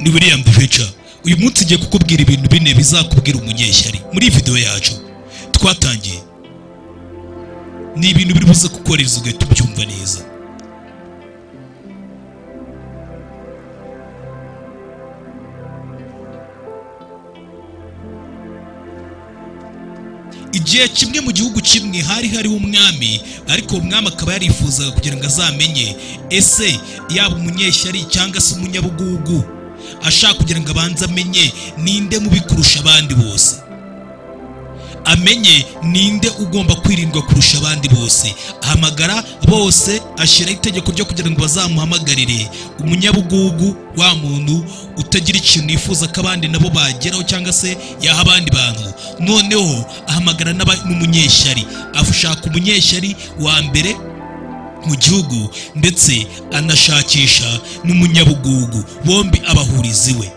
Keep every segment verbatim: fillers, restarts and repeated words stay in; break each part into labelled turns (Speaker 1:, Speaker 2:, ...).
Speaker 1: ni William Dvecha. Uyu munsi ngiye kukubwira ibintu bine bizakubwira umunyeshyari. Muri video yacu twatangiye ni ibintu biri buze kukoreza ugahita ubyumva neza. Igihe kimwe mu gihugu kimwe hari hari umwami, ariko umwami akaba yarifuzaga kugira ngo azamenye ese yaba umunyeshyari cyangwa se umunyabugugu, ashaka kugira ngo abanze amenye ninde mubi kurusha abandi bose, amenye ninde ugomba kwirindwa kurusha abandi bose. Ahamagara bose, ashyira itegeko ryo kugira ngo bazamuhamagarire umunyabugugu, wa muntu utagira ikintu yifuza ko abandi nabo bageraho cyangwa se yaha abandi bantu. Noneho ahamagara n'umunyeshyari, ashaka umunyeshyari wa mbere mu gihugu ndetse anashakisha n'umunyabugugu, bombi abahuriza iwe.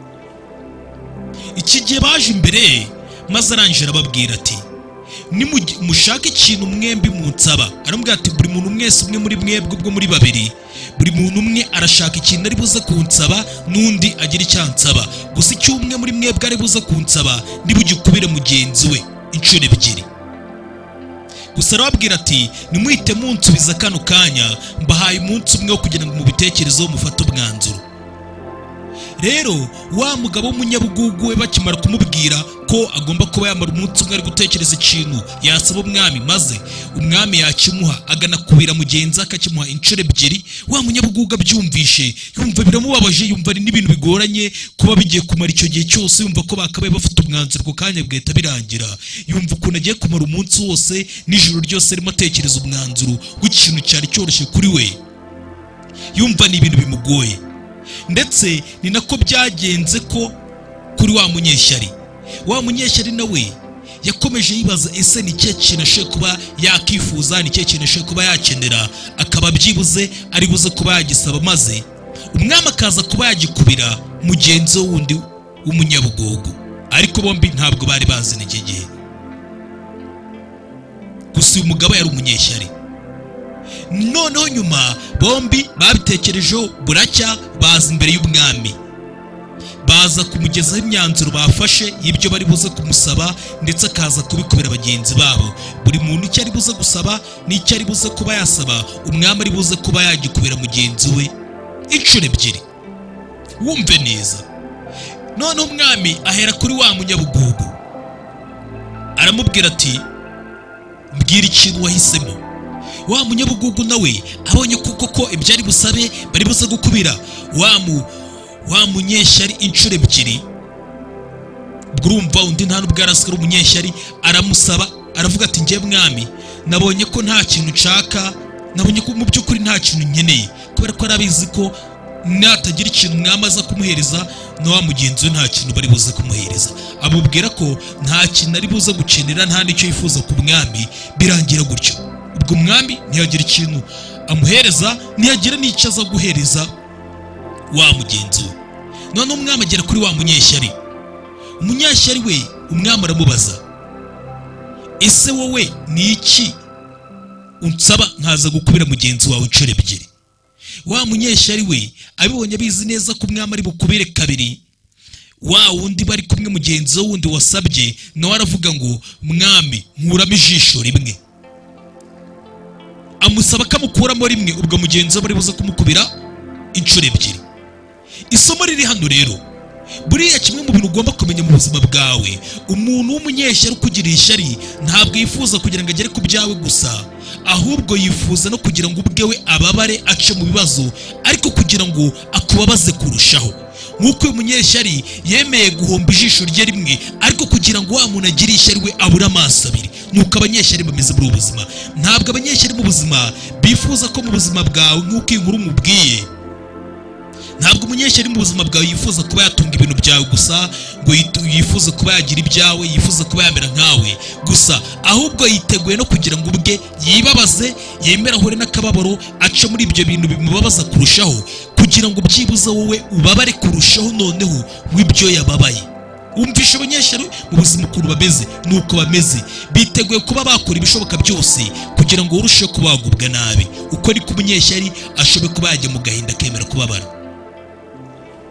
Speaker 1: Iki gihe baje imbere maze arangije arababwira ati nimushaka ikintu mwembi munsaba. Aramubwira ati buri muntu mwese umwe muri mwebwe ubwo muri babiri, buri muntu umwe arashaka ikintu ari buze kunsaba n'undi agira icyansaba, gusa icyo umwe muri mwebwe ari buze kunsaba ntibugikubire mugenzi we inshuro ebyiri. Gusa arababwira ati nimuhite munsubiza kano kanya, mbahaye umunsi umwe wo kugira ngo mubitekerezeho mufate umwanzuro. Rero wa mugabo w'umunyabugugu we bakimara kumubwira ko agomba kuba yamara umunsi umwe ari gutekereza ikintu yasaba umwami, maze umwami yakimuha aganakubira mugenzi akakimuha inshuro ebyiri, wa munyabugugu abyumvishe yumva biramubabaje, yumva ari n'ibintu bigoranye kuba bigiye kumara icyo gihe cyose, yumva ko bakabaye bafite umwanzuro ku kanya bwahita birangira. Yumva ukuntu agiye kumara umunsi wose n'ijoro ryose arimo atekereza umwanzuro w'ikintu cyari cyoroshye kuri we, yumva ni ibintu bimugoye. Ndetse ni nako byagenze ko kuri wa munyeshyari. Wa munyeshyari nawe yakomeje yibaza ese ni cye kintu ashoboye kuba yakifuza, ni cye kintu ashoboye kuba yakenera, akaba byibuze ari buze kuba yagisaba, maze umwami akaza kuba yagikubira mugenzi we wundi w'umunyabugugu. Ariko bombi ntabwo bari bazina iki gihe, gusa uyu mugabo yari umunyeshyari. Noneho nyuma bombi babitekerejeho, buracya baza imbere y'umwami, baza kumugezaho imyanzuro bafashe y'ibyo bari buze kumusaba, ndetse akaza kubikubira bagenzi babo. Buri muntu icyo ari buze gusaba n'icyo ari buze kuba yasaba, umwami ari buze kuba yagikubira mugenzi we inshuro ebyiri. Wumve neza. Noneho umwami ahera kuri wa munyabugugu, aramubwira ati mbwira ikintu wahisemo. Wa munyabugugu nawe abonye kuko ko ibyari busabe bari buze gukubira wa mu wa munyeshyari inshuro ebyiri, urumva undi nta nubwo arasikara umunyeshyari, aramusaba aravuga ati ngiye mwami, nabonye ko nta kintu nshaka, nabonye ko mu by'ukuri nta kintu nkeneye, kubera ko arabizi ko natagira ikintu mwami aza kumuhereza na wa mugenzi we nta kintu bari buze kumuhereza. Amubwira ko nta kintu ari buze gukenera, nta n'icyo yifuza ku mwami. Birangira gutyo, ubwo umwami ntiyagira ikintu amuhereza, ntiyagira n'icyo aza guhereza wa mugenzi we. None umwami agera kuri wa munyeshyari. Umunyeshyari we umwami aramubaza ese wowe ni iki unsaba nkaza gukubira mugenzi wawe inshuro ebyiri? Wa munyeshyari we abibonye abizi neza ko umwami ari bukubire kabiri, wa wundi bari kumwe mugenzi we wundi wasabye nawe aravuga ngo mwami nkuramo ijisho rimwe, amusaba kamukuramo rimwe, ubwo mugenzi we bari buze kumukubira inshuro ebyiri. Isomo riri hano rero, buriya kimwe mu bintu ugomba kumenya mu buzima bwawe, umuntu w'umunyeshyari ukugiriye ishyari ntabwo yifuza kugira ngo agere ku byawe gusa, ahubwo yifuza no kugira ngo ubwewe ababare ace mu bibazo, ariko kugira ngo akubabaze kurushaho. Nk'uko uyu munyeshyari yemeye guhomba ijisho rye rimwe, ariko kugira ngo wa muntu agire ishyari we abure amaso abiri. Nuko abanyeshyari bameze muri ubu buzima. Ntabwo abanyeshyari mu buzima bifuza ko mu buzima bwawe, nk'uko iyi nkuru mubwiye, ntabwo umunyeshyari mu buzima bwawe yifuza kuba yatunga ibintu byawe gusa, ngo yifuza kuba yagira ibyawe, yifuza kuba yamera nkawe gusa, ahubwo yiteguye no kugira ngo ubwe yibabaze, yemera ahure n'akababaro, ace muri ibyo bintu bimubabaza kurushaho, kugira ngo byibuze wowe ubabare kurushaho noneho w'ibyo yababaye. Umvisha abanyeshyari mu buzima ukuntu bameze, nuko bameze, biteguye kuba bakora ibishoboka byose kugira ngo urusheho kubagubwa nabi. Uko ari ku munyeshyari ashobe kuba yajya mu gahinda akemera kubabara.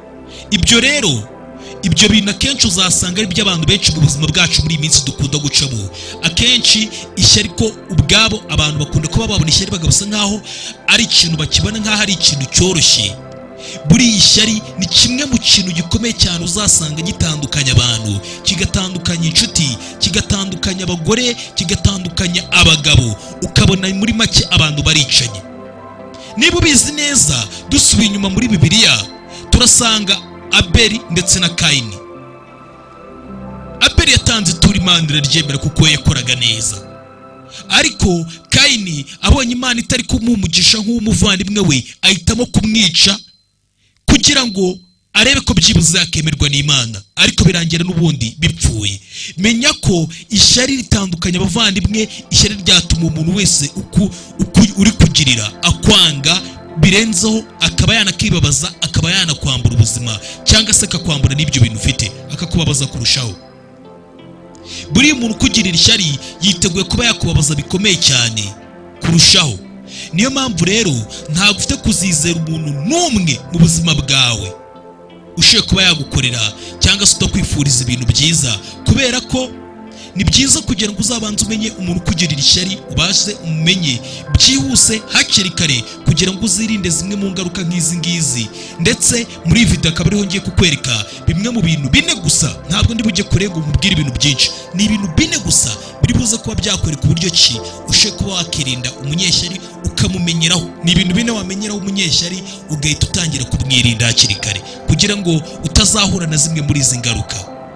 Speaker 1: ibyo rero ibyo bintu akenshi uzasanga ari by'abantu benshi mu buzima bwacu muri iyi minsi dukunda gucamo. Akenshi ishyari ko ubwabo abantu bakunda kuba babona ishyari bagasa nkaho ari ikintu bakibona nkaho ari ikintu cyoroshye. Buri ishyari ni kimwe mu kintu gikomeye cyane uzasanga gitandukanya abantu, kigatandukanya inshuti, kigatandukanya abagore, kigatandukanya abagabo, ukabona muri make abantu baricanye. Niba ubizi neza, dusubiye inyuma muri Bibiliya turasanga Abeli ndetse na Kayini. Abeli yatanze ituro Imana iraryemera kuko yakoraga neza, ariko Kayini abonye Imana itari kumuha umugisha nk'umuvandimwe we, ahitamo kumwica kugira ngo arebe ko byibuze yakemerwa n'Imana, ariko birangira n'ubundi bipfuye. Menya ko ishyari ritandukanya abavandimwe, ishyari ryatuma umuntu wese uku, uku uri kugirira akwanga birenzeho, akaba yanakibabaza, akaba yanakwambura ubuzima, cyangwa se akakwambura n'ibyo bintu ufite akakubabaza kurushaho. Buri muntu ukugirira ishyari yiteguye kuba yakubabaza bikomeye cyane kurushaho. Niyo mpamvu rero ntabwo ufite kuzizera umuntu n'umwe mu buzima bwawe ushiye kuba yagukorera cyangwa se utakwifuriza ibintu byiza, kubera ko ni byiza kugira ngo uzabanze umenye umuntu ukugirira ishyari, ubashe umumenye byihuse hakiri kare kugira ngo uzirinde zimwe mu ngaruka nk'izi ngizi. Ndetse muri iyi video akaba ariho ngiye kukwereka bimwe mu bintu bine gusa, ntabwo ndi bujye kurega umubwira ibintu byinshi, ni ibintu bine gusa biri buze kuba byakwereka uburyo ki ushe kuba wakirinda umunyeshyari ukamumenyeraho. Ni ibintu bine wamenyeraho umunyeshyari ugahita utangira kumwirinda hakiri kare kugira ngo utazahura na zimwe muri izi ngaruka.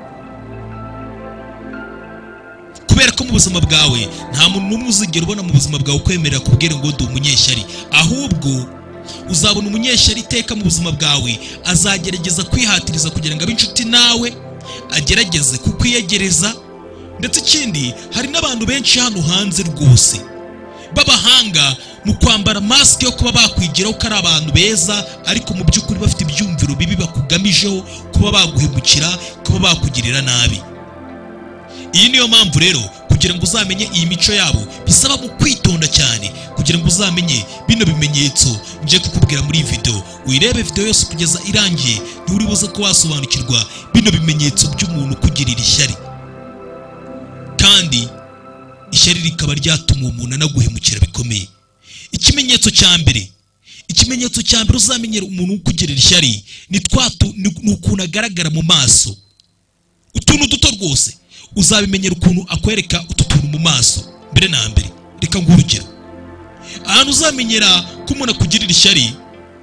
Speaker 1: Kubera ko mu buzima bwawe nta muntu n'umwe uzigera ubona mu buzima bwawe ukwemerera kubwira ngo ndi umunyeshyari, ahubwo uzabona umunyeshyari iteka mu buzima bwawe azagerageza kwihatiriza kugira ngo abe inshuti nawe, agerageze kukwiyegereza. Ndetse ikindi, hari n'abantu benshi hano hanze rwose b'abahanga mu kwambara mask yo kuba bakwigiraho ko ari abantu beza, ariko mu by'ukuri bafite ibyumviro bibi bakugamijeho kuba baguhemukira, kuba bakugirira nabi. Iyi niyo mpamvu rero kugira ngo uzamenye iyi mico yabo bisaba mu kwitonda cyane, kugira ngo uzamenye bino bimenyetso nje kukubwira muri iyi video. Uyirebe video yose kugeza irangiye, nturi buze ko wasobanukirwa bino bimenyetso by'umuntu kugirira ishyari, kandi ishyari rikaba ryatuma umuntu anaguhemukira bikomeye. Ikimenyetso cya mbere ikimenyetso cya mbere uzamenyera umuntu ukugirira ishyari ni twatu ni ukuntu agaragara mu maso. Utuntu duto rwose uzabimenyera ukuntu akwereka utu tuntu mu maso. Mbere na mbere reka ngurugero, ahantu uzamenyera ko umuntu akugirira ishyari,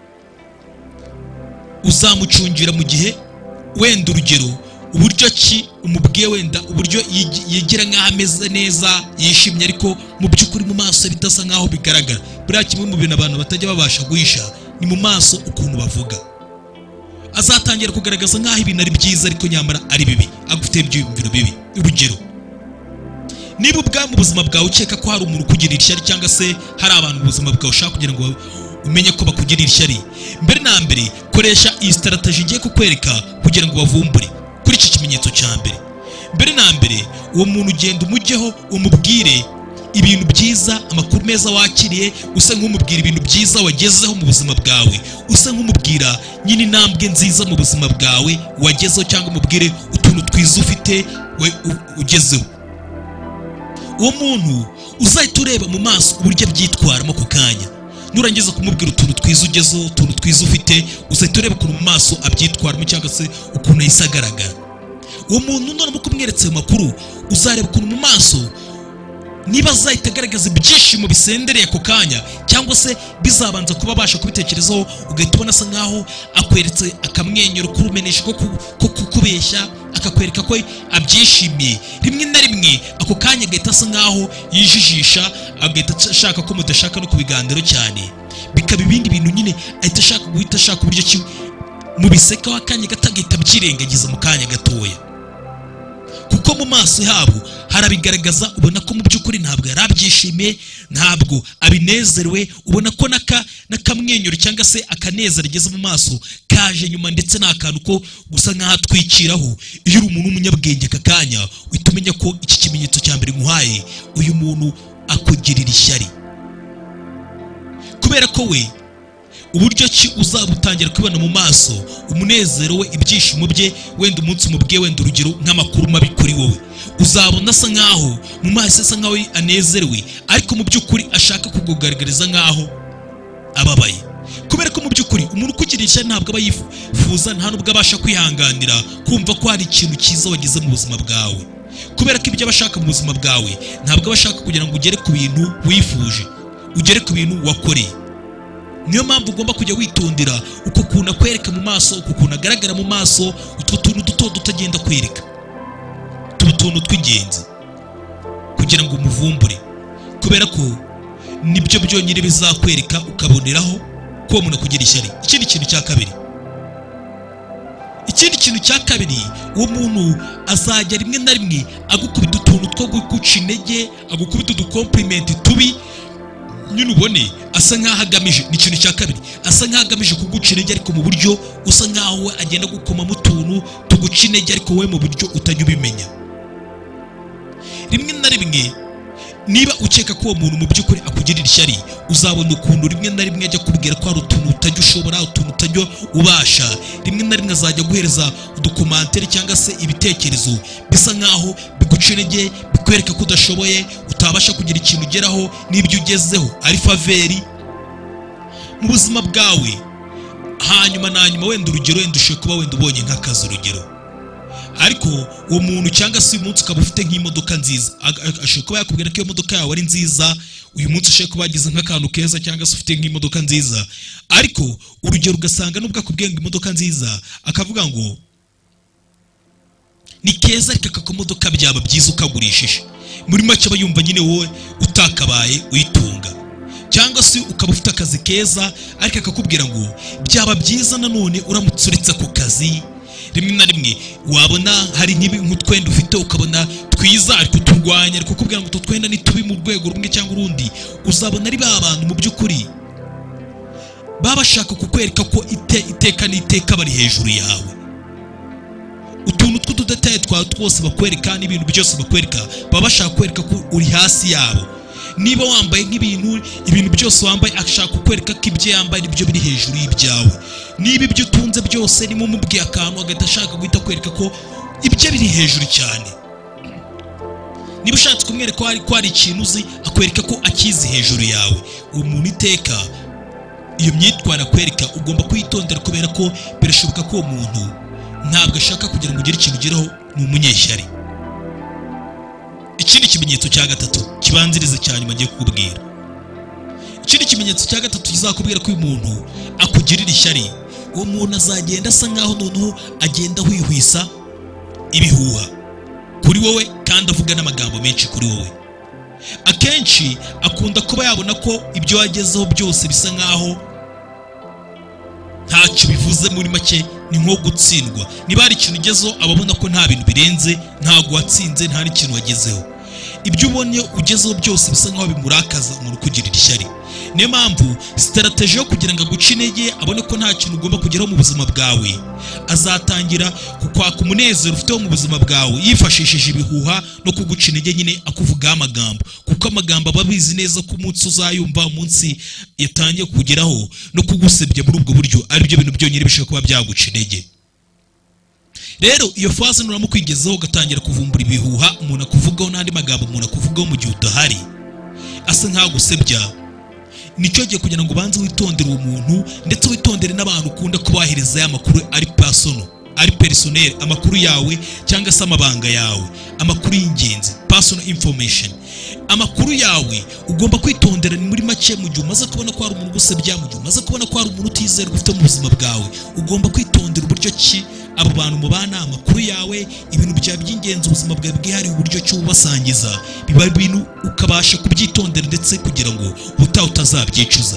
Speaker 1: uzamucungira mu gihe wenda urugero uburyo ki umubwiye wenda uburyo yegera nk'aho ameze neza yishimye, ariko mu by'ukuri mu maso bitasa nk'aho bigaragara. Buriya kimwe mu bintu abantu batajya babasha guhisha ni mu maso ukuntu bavuga. Azatangira kugaragaza nk'aho ibintu ari byiza ariko nyamara ari bibi, agufite ibyiyumviro bibi. Urugero, niba ubwa mu buzima bwawe ukeka ko hari umuntu ukugirira ishyari, cyangwa se hari abantu mu buzima bwawe ushaka kugira ngo umenye ko bakugirira ishyari, mbere na mbere koresha iyi strategy ngiye kukwereka kugira ngo bavumbure kuri iki kimenyetso cya mbere. Mbere na mbere uwo muntu ugenda umujyeho umubwire ibintu byiza, amakuru meza wakiriye, usa nk'umubwira ibintu byiza wagezeho mu buzima bwawe, usa nk'umubwira nyine intambwe nziza mu buzima bwawe wagezeho, cyangwa umubwire utuntu twiza ufite we ugezeho. Uwo muntu uzahita ureba mu maso uburyo byitwaramo ku kanya. Nurangiza kumubwira utuntu twiza ugezeho, utuntu twiza ufite, uzahita ureba ukuntu mu maso abyitwaramo, cyangwa se ukuntu yahise agaragara. Uwo muntu none mu kumweretse ayo makuru uzareba ukuntu mu maso niba azahita agaragaza ibyishimo bisendereye ako kanya, cyangwa se bizabanza kuba abasha kubitekerezaho, ugahita ubona asa nkaho akweretse akamwenyura kurumenesha ko kukubeshya, akakwereka ko abyishimiye. Rimwe na rimwe ako kanya agahita asa nkaho yijijisha, agahita ashaka ko mudashaka no kubiganiro cyane, bikaba ibindi bintu nyine ahita ashaka guhita ashaka uburyo ki mu biseka wakanya gatagahita byirengagiza mu kanya gatoya, kuko mu maso habo harabigaragaza. Ubona ko mu by'ukuri ntabwo yarabyishimiye, ntabwo abinezerewe, ubona ko naka nakamwenyura cyangwa se akaneza rigeze mu maso kaje nyuma, ndetse n'akantu ko gusa nk'aho atwikiraho. Iyo uri umuntu w'umunyabwenge aka kanya uhita umenya ko iki kimenyetso cya mbere nkuhaye uyu muntu akugirira ishyari, kubera ko we uburyo ki uzabutangira kwibona mu maso, umunezero we, ibyishimo bye, wenda umunsi umubwiye wenda urugero nk'amakuru mabi kuri wowe, uzabona asa nkaho mu maso asa nkaho anezerewe, ariko mu by'ukuri ashaka kukugaragariza nkaho ababaye. Kubera ko mu by'ukuri umuntu ukugirisha ntabwo aba yifuza, nta nubwo abasha kwihanganira kumva ko hari ikintu cyiza wagize mu buzima bwawe. Kubera ko ibyo abashaka mu buzima bwawe ntabwo abashaka kugira ngo ugere ku bintu wifuje, ugere ku bintu wakoreye. Niyo mpamvu ugomba kujya witondera uko kuntu akwereka mu maso, uko kuntu agaragara mu maso, utwo tuntu duto dutagenda kwereka, tuba tuntu tw'ingenzi kugira ngo umuvumbure, kubera ko nibyo byonyine bizakwereka ukaboneraho ko uwo muntu akugira ishyari. Ikindi kintu cya kabiri ikindi kintu cya kabiri uwo muntu azajya rimwe na rimwe agukubita utuntu two guca intege, agukubita udukomplimenti tubi, nyine ubone asa nkaho agamije, ni ikintu cya kabiri, asa nkaho agamije kuguca intege, ariko mu buryo usa nkaho we agenda gukomamo utuntu tuguca intege, ariko wowe mu buryo utajya ubimenya. Rimwe na rimwe niba ukeka ko uwo muntu mu by'ukuri akugirira ishyari, uzabona ukuntu rimwe na rimwe ajya kubwira ko hari utuntu utajya ushobora, utuntu utajya ubasha. Rimwe na rimwe azajya guhereza udukomantere cyangwa se ibitekerezo bisa nkaho biguca intege, bikwereka ko udashoboye, utabasha kugira ikintu ugeraho, n'ibyo ugezeho ari faveri mu buzima bwawe. Hanyuma na nyuma wenda urugero, wenda ushobora kuba wenda ubonye nk'akazi urugero, ariko uwo muntu cyangwa se uyu munsi ukaba ufite nk'imodoka nziza, ashobora kuba yakubwira ko iyo modoka yawe ari nziza, uyu munsi ushobora kuba wagize nk'akantu keza cyangwa se ufite nk'imodoka nziza, ariko urugero ugasanga nubwo akubwiye ngo imodoka nziza akavuga ngo ni keza, ariko aka kamodoka byaba byiza ukagurishije, muri make aba yumva nyine wowe utakabaye uyitunga. Cyangwa se ukaba ufite akazi keza, ariko akakubwira ngo byaba byiza nanone uramutse uretse ako kazi. Rimwe na rimwe wabona hari nk'utwenda ufite ukabona twiza, ariko turwanya, ariko kubwira ngo utwo twenda ni tubi mu rwego rumwe cyangwa urundi, uzabona ari ba bantu mu by'ukuri baba bashaka kukwereka ko ite iteka n'iteka bari hejuru yawe. Utuntu tw'ududetaye twawe twose bakwereka, n'ibintu byose bakwereka, baba bashaka kwereka ko uri hasi yabo. Niba wambaye nk'ibintu, ibintu byose wambaye ashaka kukwereka ko ibyo yambaye nibyo biri hejuru y'ibyawe. Niba ibyo utunze byose nimo mubwiye akantu agahita ashaka guhita kwereka ko ibyo biri hejuru cyane. Niba ushatse kumwereka ko hari ko hari ikintu uzi, akwereka ko akizi hejuru yawe. Uwo muntu iteka iyo myitwarire akwereka ugomba kuyitondera, kubera ko birashoboka ko uwo muntu ntabwo ashaka kugira ngo ugire ikintu ugeraho, ni umunyeshyari. Ikindi kimenyetso cya gatatu kibanziriza cyane ngiye kukubwira, ikindi kimenyetso cya gatatu kizakubwira ko uyu muntu akugirira ishyari, uwo muntu azagenda asa nkaho noneho agenda hwihwisa ibihuha kuri wowe, kandi avuga n'amagambo menshi kuri wowe. Akenshi akunda kuba yabona ko ibyo wagezeho byose bisa nkaho ntacyo bivuze, muri make ni nko gutsindwa. Niba hari ikintu ugezeho ababona ko nta bintu birenze, ntago watsinze, nta n'ikintu wagezeho. Ibyo ubonye ugezeho byose bisa nkaho bimurakaza umuntu ukugirira ishyari. Niyo mpamvu strategy yo kugira ngo aguce intege, abone ko nta kintu ugomba kugeraho mu buzima bwawe, azatangira kukwaka umunezero ufite mu buzima bwawe yifashishije ibihuha no kuguca intege, nyine akuvugaho amagambo, kuko amagambo aba abizi neza ko umunsi uzayumva, umunsi yatangiye kugeraho no kugusebya muri ubwo buryo, ari byo bintu byonyine bishobora kuba byaguca intege. Rero iyo faze nuramukwigezeho ugatangira kuvumbura ibihuha umuntu akuvugaho n'andi magambo umuntu akuvugaho mu gihe udahari, asa nkaho gusebya, nicyo gihe kugira ngo ubanze witondere uwo muntu, ndetse witondere n'abantu ukunda kubahereza amakuru ari personal, ari personnel, amakuru yawe cyangwa se amabanga yawe, amakuru y'ingenzi, personal information. Amakuru yawe ugomba kwitondera muri make mu gihe umaze kubona ko hari umuntu ugusebya, mu gihe umaze kubona ko hari umuntu utizerwa ufite mu buzima bwawe, ugomba kwitondera uburyo ki abo bantu mubana, amakuru yawe, ibintu byawe by'ingenzi ubuzima bwawe bwihariye, uburyo cyo ubasangiza, biba ibintu ukabasha kubyitondera, ndetse kugira ngo ubutaha utazabyicuza.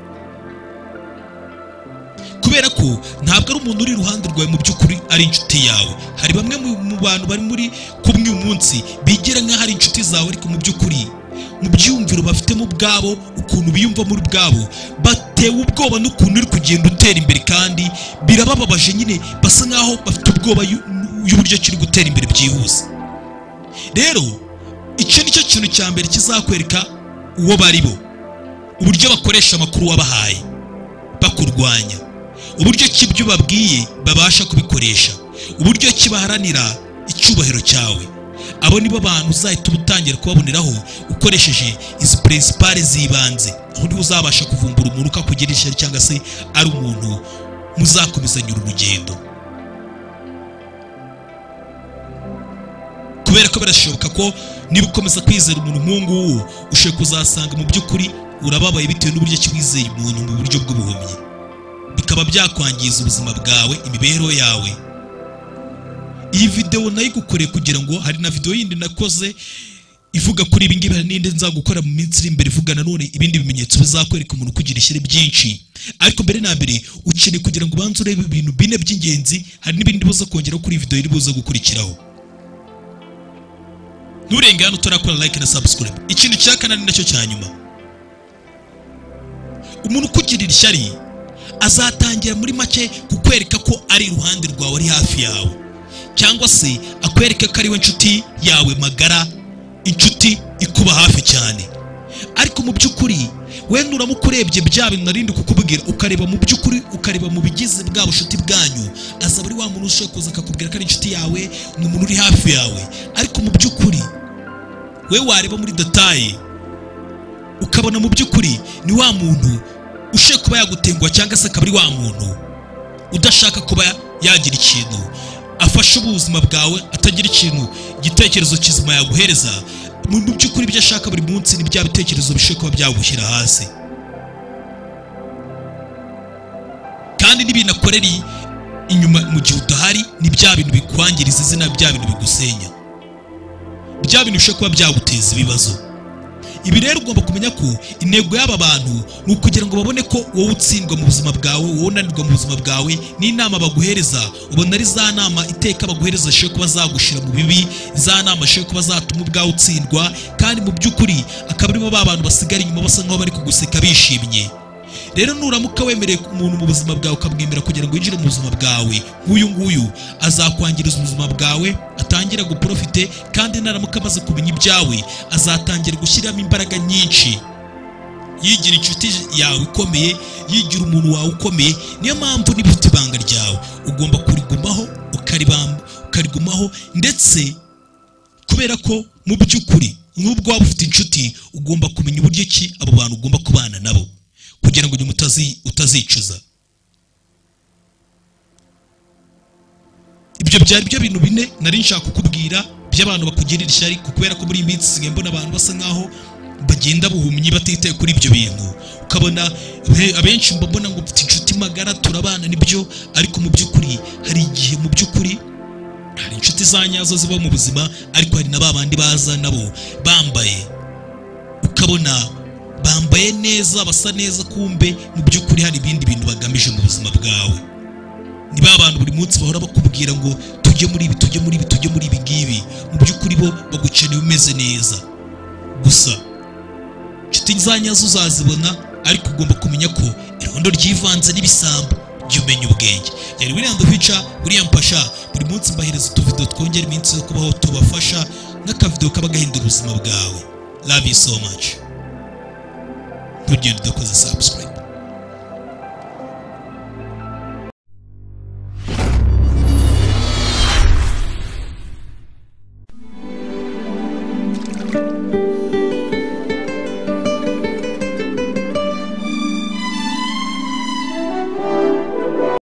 Speaker 1: Kubera ko ntabwo ari umuntu uri iruhande rwawe mu by'ukuri ari inshuti yawe. Hari bamwe mu bantu bari muri kumwe uyu munsi bigira nk'aho ari inshuti zawe, ariko mu by'ukuri mu byiyumviro bafite mu bwabo, ukuntu biyumva muri bwabo, batewe ubwoba n'ukuntu uri kugenda utera imbere, kandi birabababaje, nyine basa nkaho bafite ubwoba y'uburyo kiri gutera imbere byihuse. Rero icyo nicyo kintu cya mbere kizakwereka uwo bari bo, uburyo bakoresha amakuru wabahaye. bakurwanya, uburyo ki ibyo babwiye babasha kubikoresha, uburyo ki baharanira icyubahiro cyawe. Abo nibo bantu uzahita utangira kubaboneraho ukoresheje izi principale zibanze, aho niho uzabasha kuvumbura umuntu ukakugira ishyari cyangwa se ari umuntu muzakomezanya urugendo. Kubera ko birashoboka ko niba ukomeza kwizera umuntu nk'uwo ushobora kuzasanga mu by'ukuri urababaye bitewe n'uburyo ki wizeye umuntu mu buryo bw'ubuhumyi, bikaba byakwangiza ubuzima bwawe, imibereho yawe. Iyi video nayigukoreye kugira ngo hari na video yindi nakoze ivuga kuri ibi ngibi, n'indi nzagukora mu minsi iri imbere ivuga nanone ibindi bimenyetso bizakwereka umuntu kugira ishyari byinshi. Ariko mbere na mbere ukeneye kugira ngo ubanze urebe ibintu bine by'ingenzi, hari n'ibindi buza kongeraho kuri video iri buza gukurikiraho. Nturenge hano utarakora like na subscribe. Ikintu cya kane nacyo cya nyuma, umuntu ukugirira ishyari azatangira muri make kukwereka ko ari iruhande rwawe, ari hafi yawe, cyangwa se akwereka ko ari we nshuti yawe magara, inshuti ikuba hafi cyane. Ariko mu by'ukuri wenda uramukurebye bya bintu narindi kukubwira, ukareba mu by'ukuri, ukareba mu bigize bwa bushuti bwanyu, azaba ari wa muntu ushaka kuza akakubwira ko ari inshuti yawe, ni umuntu uri hafi yawe. Ariko mu by'ukuri we wareba muri detaye ukabona mu by'ukuri ni wa muntu ushaka kuba yagutengwa, cyangwa se akaba ari wa muntu udashaka kuba yagira ikintu afasha ubuzima bwawe, atagira ikintu igitekerezo kizima yaguhereza. Mu by'ukuri ibyo ashaka buri munsi ni bya bitekerezo bishobora kuba byagushyira hasi, kandi n'ibintu akorera inyuma mu gihe udahari ni bya bintu bikwangiriza izina, bya bintu bigusenya, bya bintu bishobora kuba byaguteza ibibazo. Ibi rero ugomba kumenya ko intego y'aba bantu ni ukugira ngo babone ko wowe utsindwa mu buzima bwawe, wowe unanirwa mu buzima bwawe, n'inama baguhereza ubona ari za nama iteka baguhereza zishobora kuba zagushira mu bibi, za nama zishobora kuba zatuma ubwawe utsindwa, kandi mu by'ukuri akaba aribo ba bantu basigara inyuma basa nk'aho bari kuguseka bishimye. Rero nuramuka wemereye umuntu mu buzima bwawe ukamwemera kugira ngo yinjire mu buzima bwawe, nk'uyu nguyu azakwangiriza ubuzima bwawe, atangira guprofite, kandi naramuka amaze kumenya ibyawe azatangira gushyiramo imbaraga nyinshi, yigira inshuti yawe ikomeye, yigira umuntu wawe ukomeye. Niyo mpamvu niba ufite ibanga ryawe ugomba kurigumaho, ukaribamba, ukarigumaho, ndetse kubera ko mu by'ukuri n'ubwo waba ufite inshuti ugomba kumenya uburyo ki abo bantu ugomba kubana nabo kugira ngo utazi utazicuza. Ibyo byari byo bintu bine nari nshaka kukubwira by'abantu bakugirira ishyari, kubera ko muri iyi minsi sigaye mbona abantu basa nkaho bagenda buhumyi batitaye kuri ibyo bintu. Ukabona abenshi mbona ngo ufite inshuti magara turabana nibyo, ariko mu by'ukuri hari igihe mu by'ukuri hari inshuti za nyazo ziba mu buzima, ariko hari na babandi baza nabo bambaye, ukabona bambaye neza, basa neza, kumbe mu by'ukuri hari ibindi bintu bagamije mu buzima bwawe. Ni ba bantu buri munsi bahora bakubwira ngo tujye muri ibi, tujye muri ibi, tujye muri ibi ngibi, mu by'ukuri bo bagukeneye umeze neza gusa. Inshuti za nyazo uzazibona, ariko ugomba kumenya ko irondo ryivanze n'ibisambo, jya umenya ubwenge. Yari William the Future, William Pasha. Buri munsi mbahereza utuvido twongera iminsi yo kubaho, tubafasha n'akavido kaba gahindura ubuzima bwawe. Love you so much. Ntugende udakoze subscribe.